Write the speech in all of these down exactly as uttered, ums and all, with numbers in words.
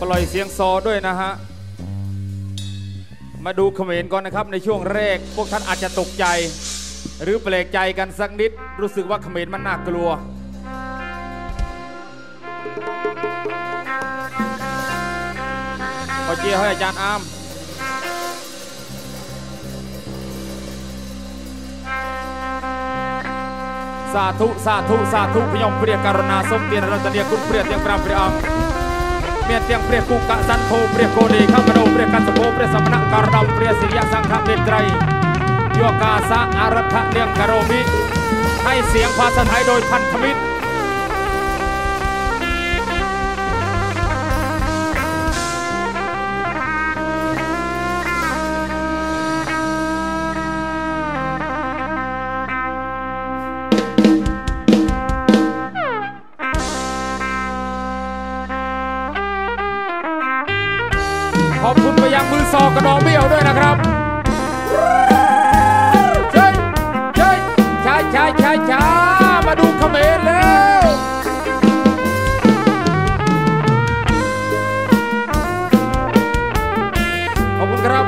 ล่อยเสียงซอด้วยนะฮะมาดูเขมรก่อนนะครับในช่วงแรกพวกท่านอาจจะตกใจหรือแปลกใจกันสักนิดรู้สึกว่าเขมรมันน่ากลัวขอเชียร์ให้อาจารย์อามสาธุสาธุสาธุพยมเปรียการณาสมเตียนรัตเนียคุณเปรียเตียงปรามเปรียอังเมียนเตียงเปรียกุกะสันโธเปรียโกดีข้ามโนเปรียกัสโภเปรียสมณะการดำเปรียศิยสังฆเมตไตรโยกาสะอารัฐเลียงคารมิให้เสียงภาษาไทยโดยพันธมิตรขอบคุณไปยังมือซอกระดองเบี้ยวด้วยนะครับใช่ใช่ใช่ใช่ใช่ใช่มาดูเขมรแล้วขอบคุณครับ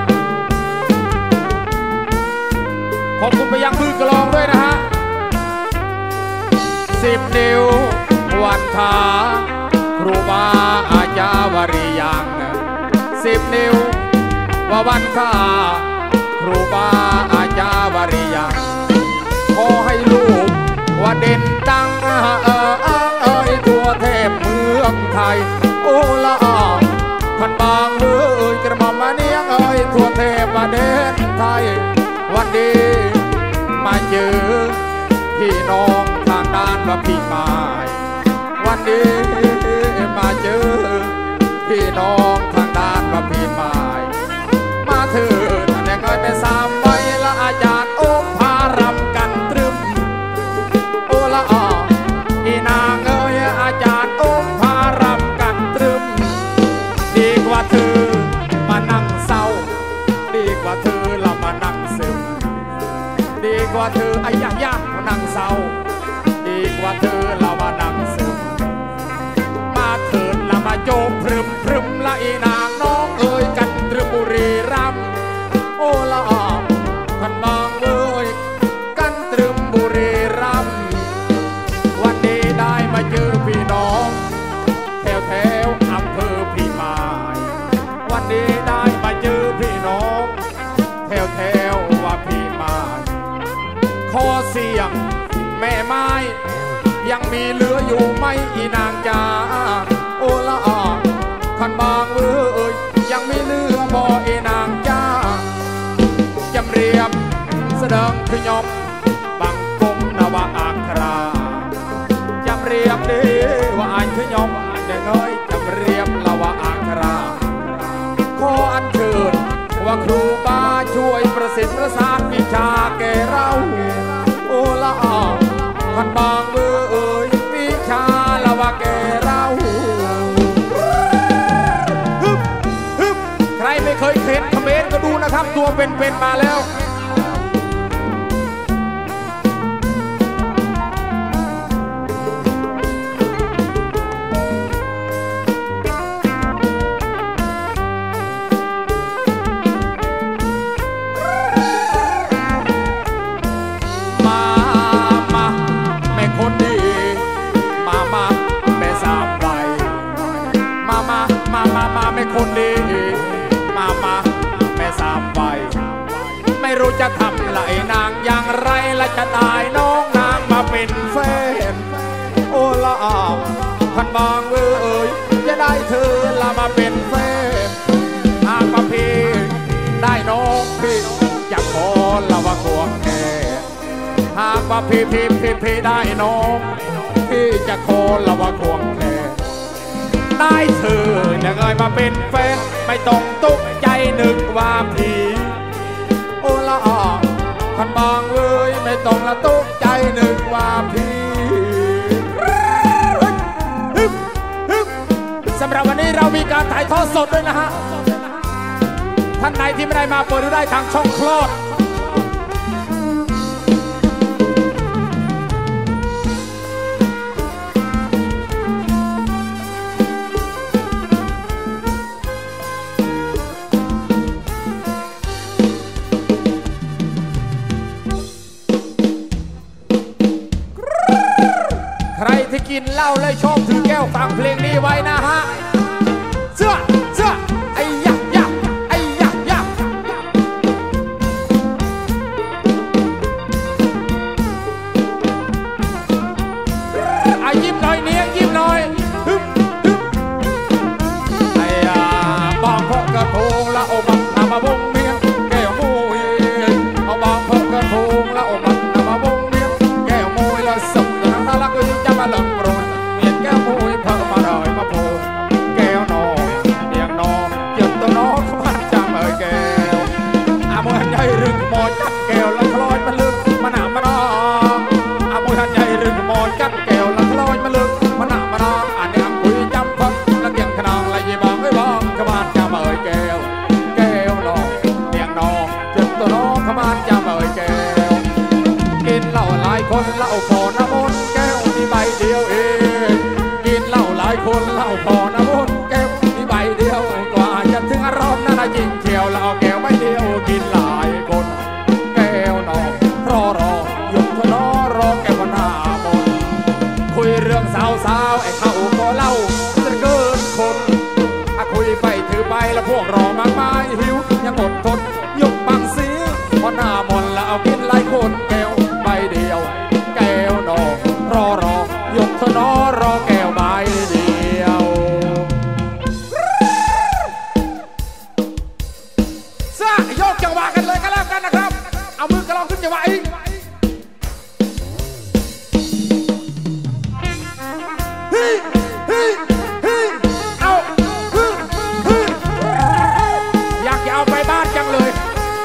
ขอบคุณไปยังมือกลองด้วยนะฮะสิบนิ้ววันขาครูบาอาจารย์วริยังสิบนิ้วว่าวันข้าครูบาอาจารย์วริยังขอให้ลูกว่าเด่นดังเออเออเอ้ยทั่วเทพเมืองไทยโอ้ละพันบางเอ้ยกระหม่อมมาเนียงเอ้ยทั่วเทพมาเด่นไทยวันดีมาเจอพี่น้องทางด้านพระพี่มายวันดีมาเจอพี่น้องทางด้านพระพี่มายมาเถิดแต่เคยไปสามใบละอาจารย์โอ้พารำกันตรึมโอ้ละอ่ออีนางเอ้ยอาจารย์โอ้พารำกันตรึมดีกว่าเธอมานั่งเศร้าดีกว่าเธอละมานั่งซึมดีกว่าเธอไอ้ยะยะมานั่งเศร้าดีกว่าเธอละมานั่งซึมมาเถิดละมาโจมพรึมพรึมละอีนางน้องเอ้ยกันตรึมบุรีรัมย์โอ้ละออพันบางเอ้ยกันตรึมบุรีรัมย์วันนี้ได้มาเจอพี่น้องแถวแถวอำเภอพี่มายวันนี้ได้มาเจอพี่น้องแถวแถวว่าพี่มายขอเสียงแม่ไม้ยังมีเหลืออยู่ไหมอีนางจ๋าโอละออขันบางเอ้ยยังมีเหลือบ่อีนางจ๋าจำเรียบแสดงขยมบังกงนวะอัคราจำเรียบดีว่าอันขยมเด็กน้อยจำเรียบละวะอัคราขออัญเชิญว่าครูบาช่วยประสิทธิ์ประสานวิชาแก่เราโอละออขันบางเอ้ยวิชาละวะแก่เราใครไม่เคยเห็นเขมรก็ดูนะครับตัวเป็นๆมาแล้วมามาแม่คนดีมามาแม่สามใบมามามามามาแม่คนดีมามาแม่สามใบไม่รู้จะทำไรนางอย่างไรและจะได้น้องนางมาเป็นแฟนโอ้ละอาวพันบางเอ้ยจะได้เธอละมาเป็นแฟนหากมาพี่ได้น้องพี่จะขอละว่าควงแค่หากว่าพี่พี่พี่พี่ได้น้องพี่จะขอละว่าควงแค่ได้เธอจะเงยมาเป็นแฟนไม่ต้องตกใจนึกว่าพี่โอละออพันบางเอ้ยไม่ต้องละตกใจนึกว่าพี่สำหรับวันนี้เรามีการถ่ายทอดสดด้วยนะฮะท่านไหนที่ไม่ได้มาเปิดดูได้ทางช่องคลอด มเหล้าเลยชอบถือแก้วฟังเพลงนี้ไว้นะฮะเสื้อเสื้อไอ้ยักยักไอ้ยักยักไอ้ยิ้มหน่อยเนียงยิ้มหน่อยฮึบฮึบไอ้ยาบอกพกกระทงละโอบังนำมาวงเมียงแก้วมุยเอาบอกพกกระทงละโอบังนำมาวงเมียงแก้วมุยละสุกแต่น่ารักก็ยิ่งจะมาหลงโปรยเมียนแก้วมุยเพิ่มมาหน่อยมาโผล่แก้วนองเนียงนองเจ็บตัวน้องขมันจำเอ่ยแก้วอามือหันใหญ่รึงมอจัดแก้วละคล้อยมันลึกมันหนามันนองอามือหันใหญ่รึงมอจัดแก้วละคล้อยมันลึกมันหนามันนองอันนี้คุยจำพักละเตียงขนองละยี่บองไอ้บองขมันจำเอ่ยแก้วแก้วนองเนียงนองเจ็บตัวน้องขมันจำเอ่ยแก้วกินเหล้าหลายคนเหล้าพอน้ำมนต์แก้วมีใบเดียวเองกินเหล้าหลายคนเหล้าพอน้ำมนต์แก้วมีใบเดียวกว่าจะถึงอารมณ์นั่นจริงเชียวเหล้าแก้วใบเดียวกินหลายคนแก้วนองรอรอหยุดทนอรอแก้วหน้ามนต์คุยเรื่องสาวสาวไอ้เข้าก็เล่าจะเกินคนอะคุยไปถือไปแล้วพวกรอมากมายหิวยังอดทนยกบางสีพอหน้ามนต์แล้วเอากินหลายคนแก้วใบเดียวแก้วนองรอรอยกทนอรอแก้วใบเดียวซะโยกจังหวะกันเลยกันแล้วกันนะครับเอามือกระลองขึ้นจังหวะอีกเฮ้ยเฮ้ยเฮ้ยเอาเฮ้ยเฮ้ยอยากจะเอาไปบ้านจังเลย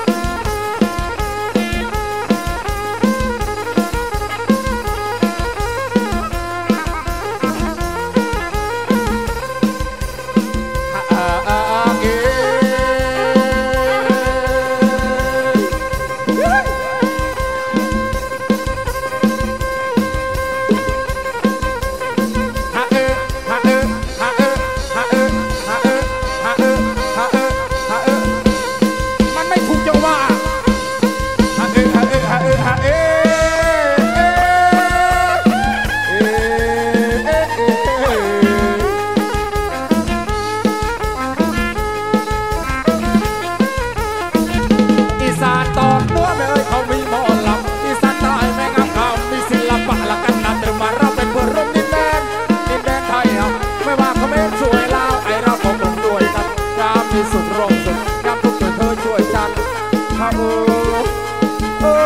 สุดร่มสุดยามทุกข์เธอช่วยฉันโอ้โอ้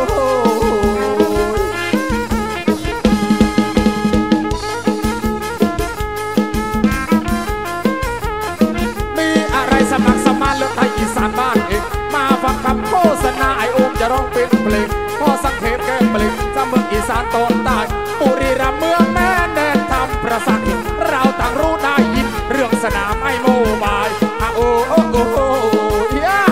มีอะไรสมัครสมานเลือกไทยอีสานบ้านเองมาฟังคำโฆษณาไอโอมจะร้องเป็นเพลงพอสังเขปแก้เพลงจำเมืองอีสานตอนใต้บุรีรัมย์เมืองแม่แดนทำประสาทเราต่างรู้ได้ยินเรื่องสนามไอโมบายโอ้โอ้โอ้โอ้ยา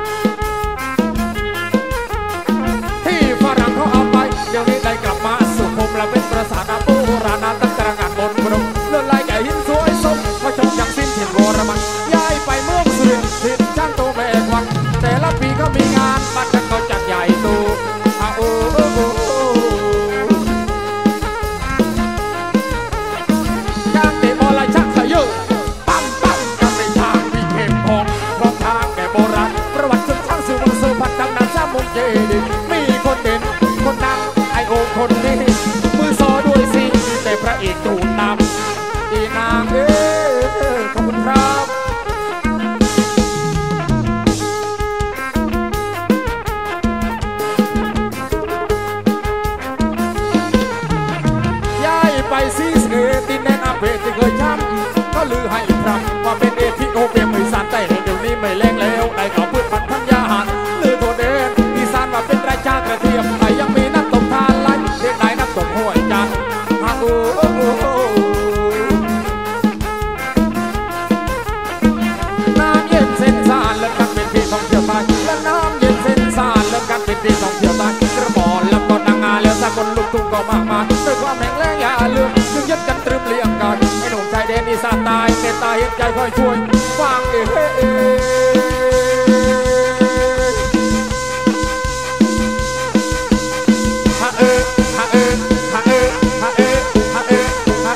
ที่ฝรั่งเขาเอาไปเดี๋ยวนี้ได้กลับมาสู่ภูมิและเป็นประสาทโบราณตั้งแต่งานบนบนเลื่อนลายแก่หินสวยสมมาชมอย่างสิ้นถิ่นวรมันย้ายไปเมืองสุรินทร์ถิ่นช่างโตแม่กวันแต่ละปีก็มีงานบ้านกันก็จัดใหญ่โตโอ้โอ้โอ้การเตะบอลลายชักขยื่นปั๊มปั๊มกันในทางที่เข้มข้นรองทางแก่โบราณประวัติชนช่างสื่อวังสือพันดังนั้นซ้ำมุกเจดีมีคนเด่นคนดังไอโอคนนี้มือซอด้วยสิแต่พระเอกตูนนำอีนางเอ้ยขอบคุณครับย้ายไปซีสเอตินแนนอาเบที่เคยช้ำก็ลือให้พรำว่าเป็นเอธิโอเปียไม่สานแต่เดี๋ยวนี้ไม่แรงแล้วได้ข่าวพืชพันธุ์ธัญญาหารลือโทเดนอีสานว่าเป็นราชากระเทียมไทยยังมีน้ำตกทานไหลเรียกนายน้ำตกห้วยจันทร์ฮาโอ้โอ้โอ้น้ำเย็นเส้นสานเลิกกันเป็นที่ท่องเที่ยวใต้และน้ำเย็นเส้นสานเลิกกันเป็นที่ท่องเที่ยวใต้กระบอกลำต้นนางงาแล้วสากลลูกทุ่งก็มากมายด้วยความแข็งแรงอย่าลืมจึงยึดกันตรึมเลี้ยงกันไอ้หนุ่มชายแดนอีสานตายเมตตาเห็นใจคอยช่วยฟังเอ๋เอ๋ฮะเอฮะเอฮะเอฮะเอฮะเอฮ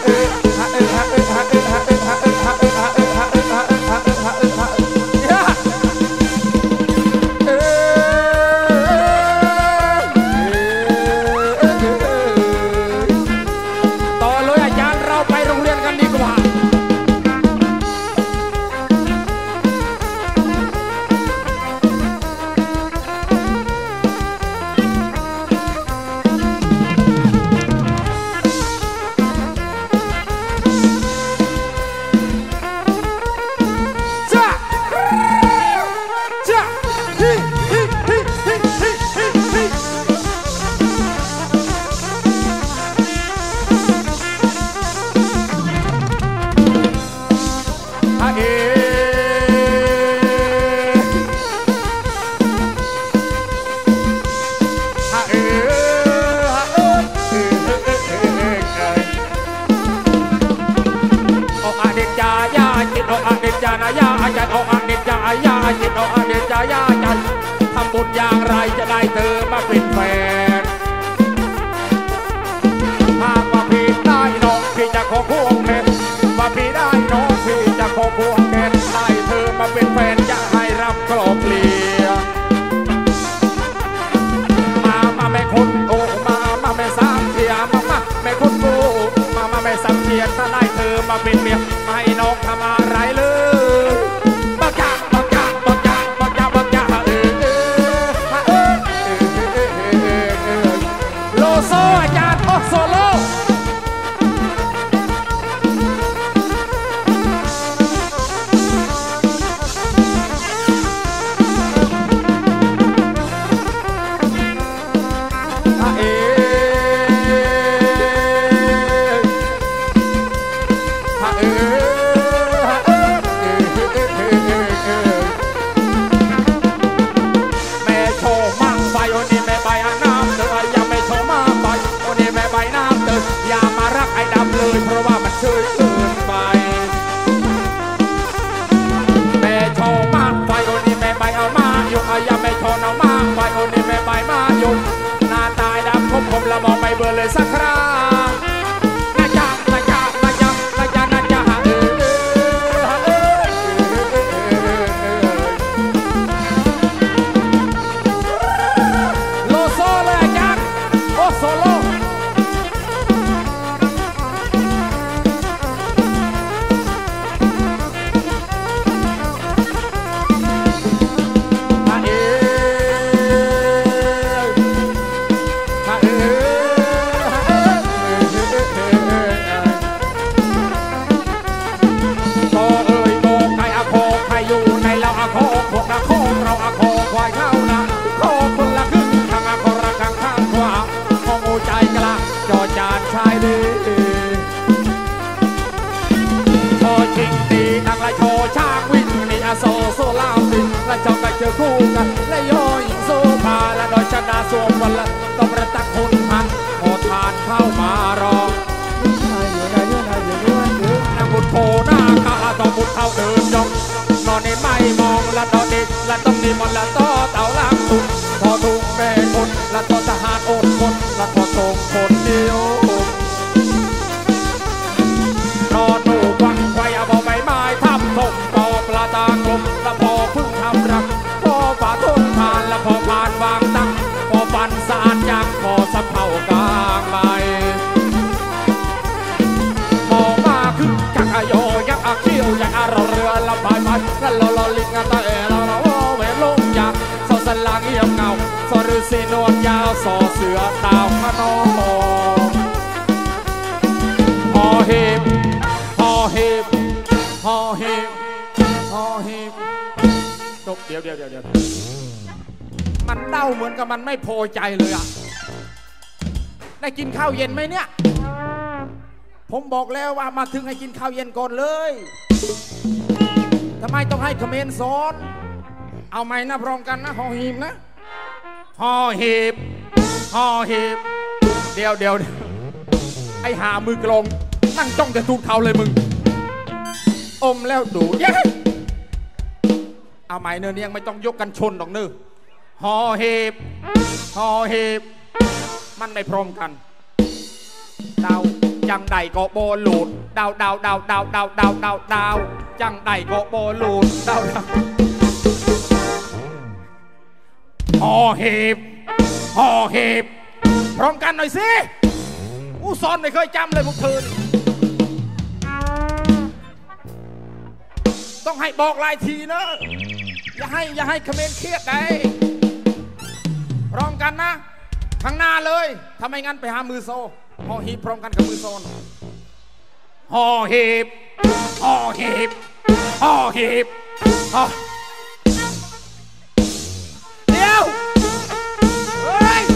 ายาอาจารย์เอาอาเดจายาจิตเอาอาเดจายาอาจารย์ทำบุญอย่างไรจะได้เธอมาเป็นแฟนหากว่าพี่ได้น้องพี่จะขอควงแขนว่าพี่ได้น้องพี่จะขอควงแขนได้เธอมาเป็นแฟนจะให้รับกลบเกลียมามาแม่คนโอ้มามาแม่สามเทียมามาแม่คนโอ้มามาแม่สามเทียถ้าได้เธอมาเป็นเมียไม่ให้น้องทำอะไรเลยบักจ่าบักจ่าบักจ่าบักจ่าบักจ่าเออเออเออเออโลโซอาจารย์โอโซโลเพราะว่ามันเชยเกินไปแม่โชว์มากไฟโอนี่แม่ใบเอามาอยู่อายาแม่โชว์เอามากไฟโอนี่แม่ใบมาอยู่หน้าตายดำคมคมละมองไม่เบื่อเลยสักครั้งนาจานาจานาจานาจานาจาเออเออโลโซเลยอาจารย์โอโซโลโซโซลาวสิและจองกันเจอคู่กันและย่อหญิงโซพาและดอยชนะสวมวันละต้องประตักคนพันโอทานเข้ามารอนั่งบุญโผหน้าข้าต้องบุญเท่าเดินจงนอนในไม่มองและนอนเด็กและต้องมีมันและต่อเต่าล่างตุนพอทุกแม่คนและต่อทหารอดคนและพอส่งคนเดียวนอนหนูวังไฟเอาใบไม้ทำทงปอปลาตากลมและพอพึ่งทำรักพอฝ่าทุ่งทานและพอผ่านวางตั้งพอฟันสาดยางพอสะเผากลางใบมองมาขึ้นกักอโยยักษ์อาเขี้ยวยักษ์อาเราเรือละพายไปและลอลอลิงกันตาเอเราเราเวลงยาสอสลางเงียบเงาสอฤาษีนวลยาวสอเสือดาวขนองพอเห็บพอเห็บพอเห็บพอเห็บตกเดี๋ยวเดี๋ยวเดี๋ยวเดี๋ยวมันเด้าเหมือนกับมันไม่พอใจเลยอ่ะได้กินข้าวเย็นไหมเนี่ยผมบอกแล้วว่ามาถึงให้กินข้าวเย็นก่อนเลยทำไมต้องให้คอมเมนต์สอนเอาไหมนะพร้อมกันนะหอหีบนะหอหีบหอหีบเดี๋ยวเดี๋ยวไอหามือกลงนั่งจ้องแต่ทูดเขาเลยมึงอมแล้วดูเย้เอาไหมเนื้อเนี่ยไม่ต้องยกกันชนดอกเนื้อหอหีบหอหีบมันไม่พร้อมกันดาวจังใดก็โบลูดดาวดาวดาวดาวดาวดาวดาวดาวจังใดก็โบลูดดาวดาวหอหีบหอหีบพร้อมกันหน่อยสิอู้ซอนไม่เคยจำเลยพวกเธอต้องให้บอกลายทีนะอย่าให้อย่าให้คอมเมนต์เครียดได้พร้อมกันนะข้างหน้าเลยทำไมงั้นไปหามือโซ่หอหีบพร้อมกันกับมือโซ่หอหีบหอหีบหอหีบหอเดี๋ยวเฮ้ย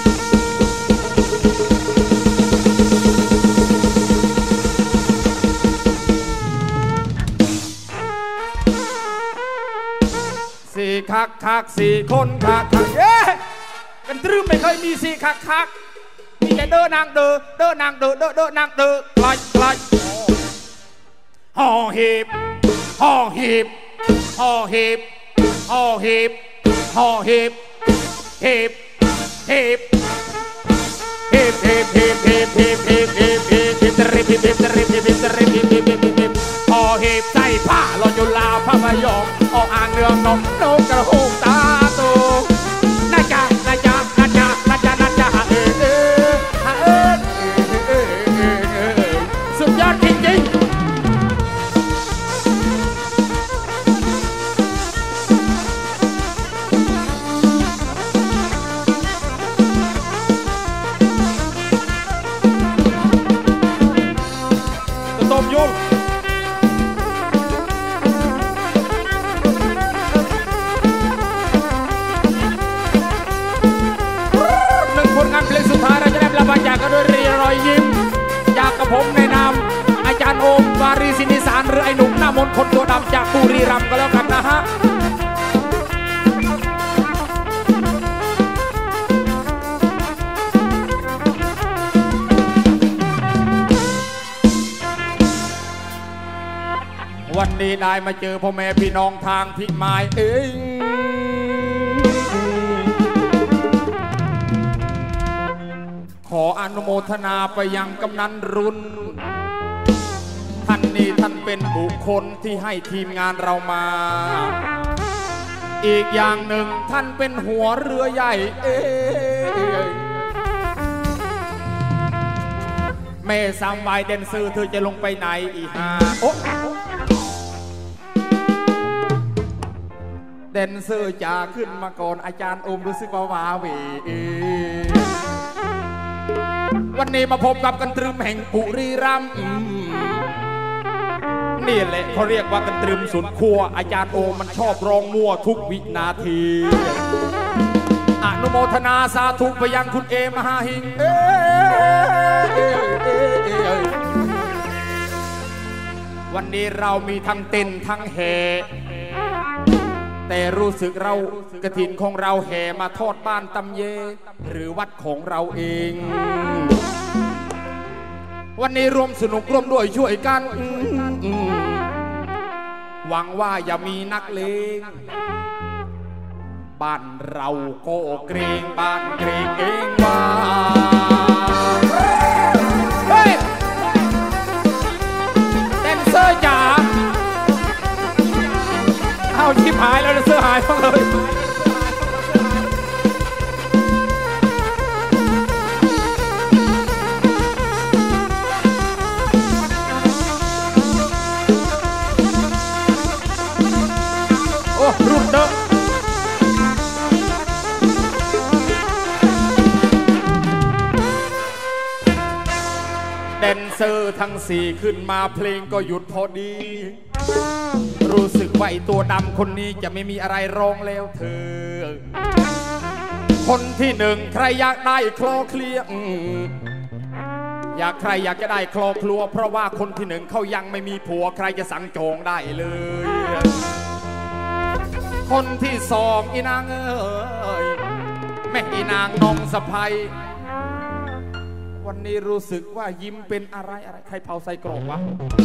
สี่คักคักสี่คนคักคักเย้กันตรึมไม่เคยมีสี่คักคักมีแต่เดินนางเดินเดินนางเดินเดินเดินนางเดินไล่ไล่ห่อหีบห่ห่อหีบห่อหีบห่อหีบห่อหีบหีบหีบหีบหีบหีบหีบหีบหีบหีบหีบหีบตริบหีบตริบหีบตริบหีบหีบหีบหีบห่อหีบใส่ผ้าลอยจุฬาพระพยองออกอ่างเรืองนกนกกระหูตาโตน่าจะน่าจะน่าจะน่าจะน่าจะเออเออเออสุดยอดจริงๆต้มยุ่งหนึ่งผลงานเพลงสุดท้ายเราจะได้รับรางวัลจากกันด้วยเรียรอยยิ้มจากกระผมในนามอาจารย์โอมวารีสินิสารหรือไอ้หนุ่มหน้ามนต์คนตัวดำจากบุรีรัมย์ก็แล้วกันนะฮะวันนี้ได้มาเจอพ่อแม่พี่น้องทางพิมายเอ้ยขออนุโมทนาไปยังกำนันรุ่นท่านนี้ท่านเป็นบุคคลที่ให้ทีมงานเรามาอีกอย่างหนึ่งท่านเป็นหัวเรือใหญ่เอ้ยแม่สามใบเดนซื้อเธอจะลงไปไหนอีฮาโอ้เดนเซอร์จะขึ้นมาก่อนอาจารย์โอมรู้สึกว่าวาเววันนี้มาพบกับกันตรึมแห่งปุรีรัมย์นี่แหละเขาเรียกว่ากันตรึมสุดขั้วอาจารย์โอมมันชอบร้องมั่วทุกวินาทีอนุโมทนาสาธุไปยังคุณเอมหาหิงวันนี้เรามีทั้งเต้นทั้งแห่แต่รู้สึกเรากฐินของเราแห่มาทอดบ้านตำเยหรือวัดของเราเองวันนี้รวมสนุกร่วมด้วยช่วยกันหวังว่าอย่ามีนักเลงบ้านเราก็เกรงบ้านเกรงเองว่าเฮ้ยแดนเซอร์จ๋าเอาชิบหายแล้วเสื้อหายไปเลยโอ้รุ่นเด้อแดนเซอร์ทั้งสี่ขึ้นมาเพลงก็หยุดพอดีรู้สึกว่าไอตัวดำคนนี้จะไม่มีอะไรร้องแล้วเธอคนที่หนึ่งใครอยากได้คลอเคลียอยากใครอยากจะได้คลอคลัวเพราะว่าคนที่หนึ่งเขายังไม่มีผัวใครจะสั่งจองได้เลยคนที่สองอีนางเอ้ยแม่อีนางน้องสะใภ้วันนี้รู้สึกว่ายิ้มเป็นอะไรอะไรใครเผาใส่กรอกวะ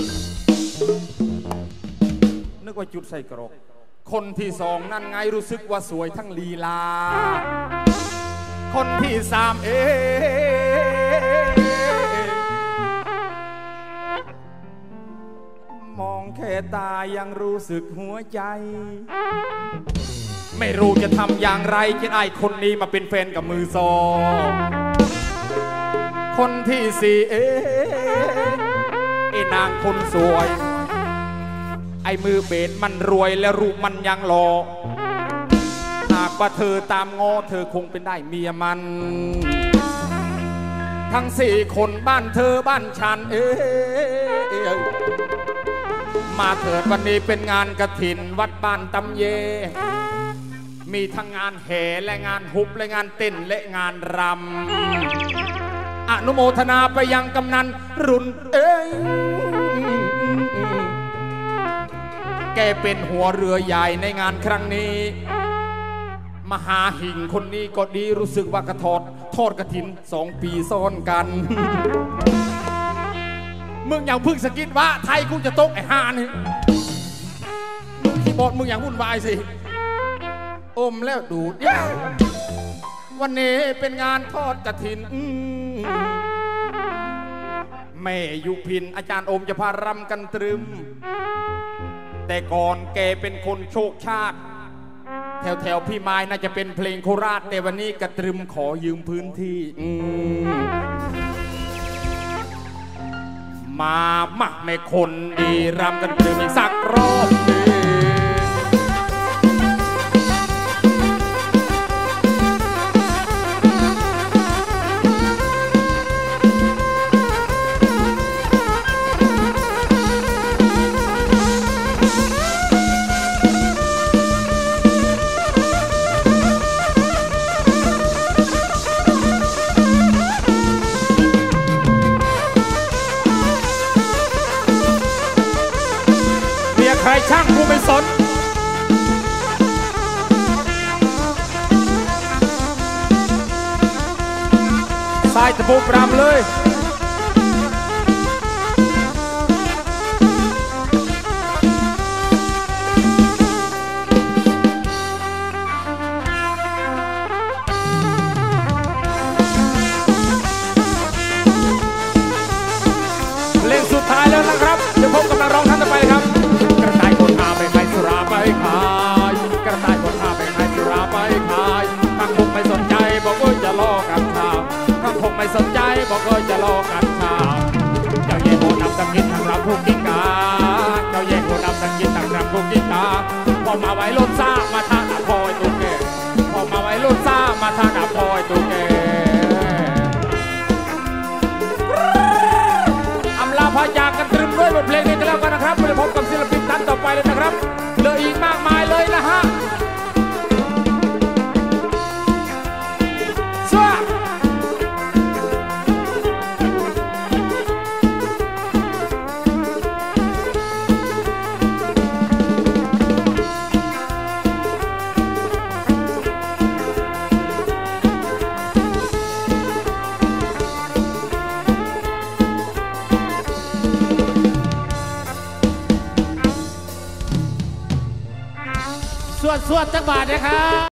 นึกว่าจุดใส่กรอกคนที่สองนั่นไงรู้สึกว่าสวยทั้งลีลาคนที่สามเอมองแค่ตายังรู้สึกหัวใจไม่รู้จะทำอย่างไรจะได้คนนี้มาเป็นแฟนกับมือซอคนที่สี่เอไอ้นางคนสวยไอ้มือเบสมันรวยและรูปมันยังหล่อหากว่าเธอตามง้อเธอคงเป็นได้เมียมันทั้งสี่คนบ้านเธอบ้านฉันเอ้ยมาเถิดวันนี้เป็นงานกฐินวัดบ้านตำเยมีทั้งงานแห่และงานฮุบและงานเต้นและงานรำอนุโมทนาไปยังกำนันรุ่นเอ้ยแกเป็นหัวเรือใหญ่ในงานครั้งนี้มหาหิ่งคนนี้ก็ดีรู้สึกว่ากระทอดทอดกฐินสองปีซ้อนกันมึงอย่างพึ่งสกิดว่าไทยกูจะตกไอ้ห่านี่ปอดมึงอย่างวุ่นวายสิอมแล้วดูดยาววันนี้เป็นงานทอดกฐินแม่ยุพินอาจารย์อมจะพารำกันตรึมแต่ก่อนแกเป็นคนโชคชาติแถวแถวพี่ไม้น่าจะเป็นเพลงโคราชแต่วันนี้กระตรึมขอยืมพื้นที่มามาแม่คนดีรำกันตรึมอีกสักรอบหนึ่งใครช่างกูไม่สนสายตะปูปรามเลยเพลงสุดท้ายแล้วนะครับเดี๋ยวพบกับนักร้องท่านต่อไปครับกระต่ายคนหาไปขายสุราไปขายกระต่ายคนหาไปขายสุราไปขายข้างคงไม่สนใจบอกว่าจะล่อกันชาวข้างคงไม่สนใจบอกว่าจะล่อกันชาวเจ้าเย่โหนำตะกินทางลำพูกิ้งกาเจ้าเย่โหนำตะกินทางลำพูกิ้งกาพอมาไว้ล้นซ่ามาทางหน้าพอยตุ๊กแกพอมาไว้ล้นซ่ามาทางหน้าพอยตุ๊กแกอำลาพายากันตรึมด้วยบทเพลงนี้กันแล้วกันนะครับไปพบกับศิลปินท่านต่อไปเลยนะครับเหลืออีกมากมายเลยนะฮะสวดสวดจักบาทนะครับ